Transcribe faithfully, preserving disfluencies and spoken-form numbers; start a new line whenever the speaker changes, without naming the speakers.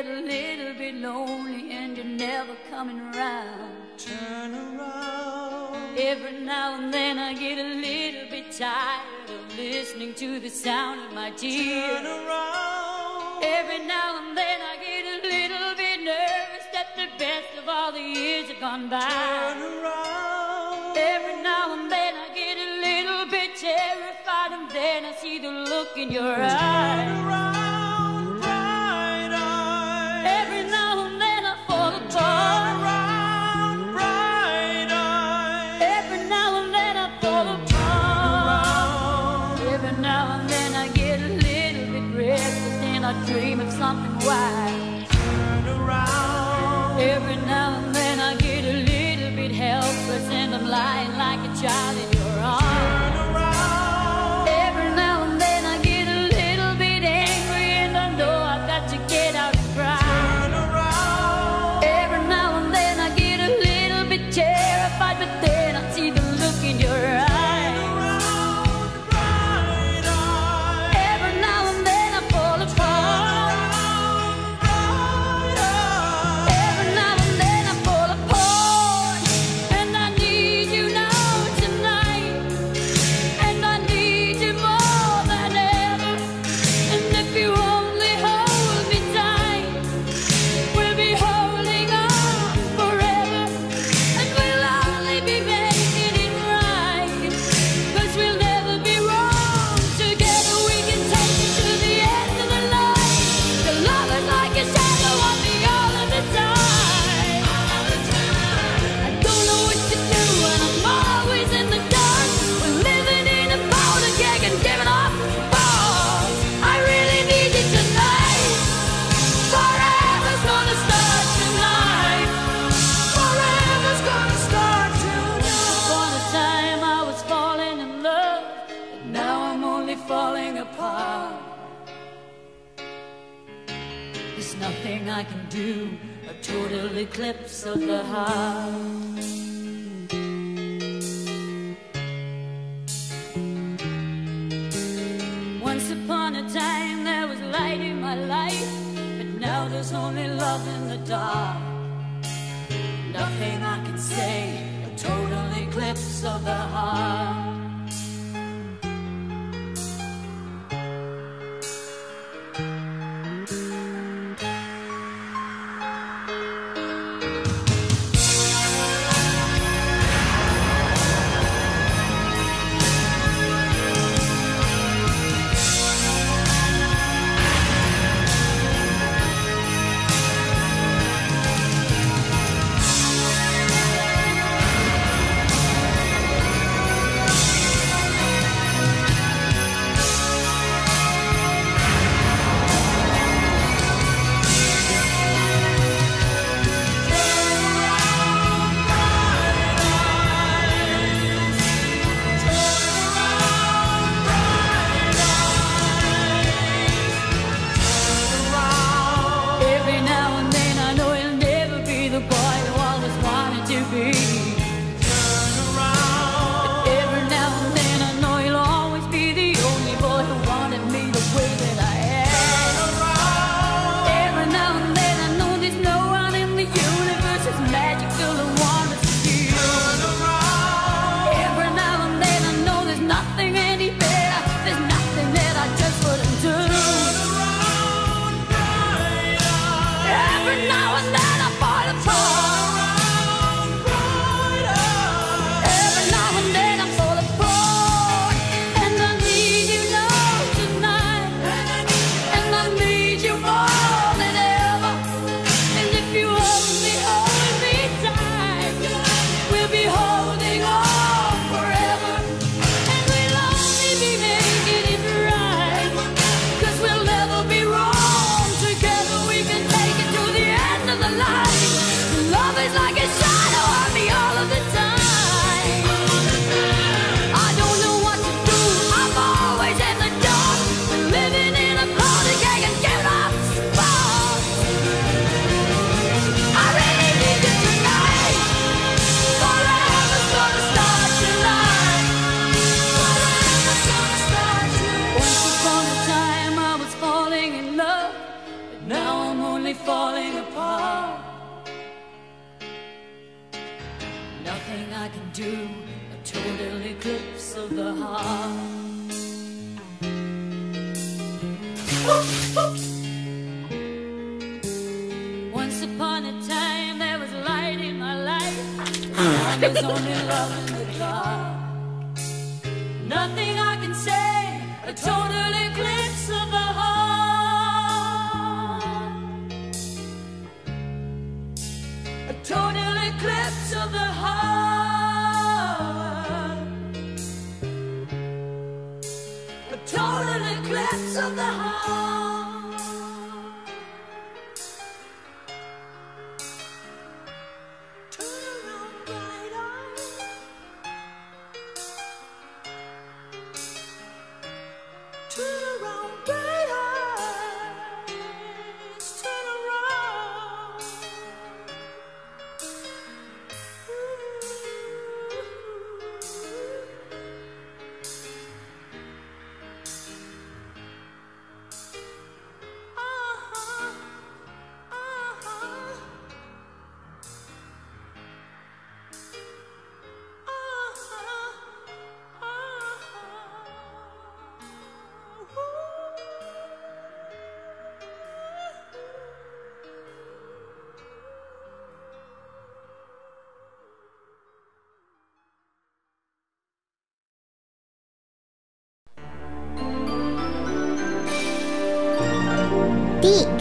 get a little bit lonely and you're never coming around.
Turn around.
Every now and then I get a little bit tired of listening to the sound of my tears.
Turn around.
Every now and then I get a little bit nervous that the best of all the years have gone by.
Turn around.
Every now and then I get a little bit terrified, and then I see the look in your eyes.
Turn around, bright eyes.
Every now and then I fall apart.
Turn around, bright eyes.
Every now and then I fall apart. Every now and then I get a little bit restless and I dream of something wild.
Turn around.
Every now and then I get a little bit helpless and I'm lying like a child in your arms.
Turn around.
Every now and then I get a little bit angry and I know I've got to get out and cry.
Turn around.
Every now and then I get a little bit terrified, but then I see the look in your eyes.
Turn around, bright eyes.
Every now and then I fall apart.
Bright eyes.
Every now and then I fall apart. And I need you now tonight. And I need you more than ever. And if you only hold me tight, we'll be holding on forever. And we'll only be making it right, 'cause we'll never be wrong. Together we can take it to the end of the line. The love is like a shadow on me all of the time. I don't know what to do and I'm always in the dark. We're living in a powder keg and giving off balls. I really need you tonight. Forever's gonna start tonight.
Forever's gonna start tonight.
Upon a time I was falling in love, but now I'm only falling apart. There's nothing I can do, a total eclipse of the heart. Once upon a time there was light in my life, but now there's only love in the dark. Nothing I can say, a total eclipse of the heart. nothing I can do, a total eclipse of the heart. Once upon a time there was light in my life, now there's only love in the dark. Nothing I can say, a total eclipse of the heart. A total eclipse of the heart. A total eclipse of the heart. Turn around, bright eyes. Turn around, bright eyes. Turn around. Uh-huh. Uh-huh.
D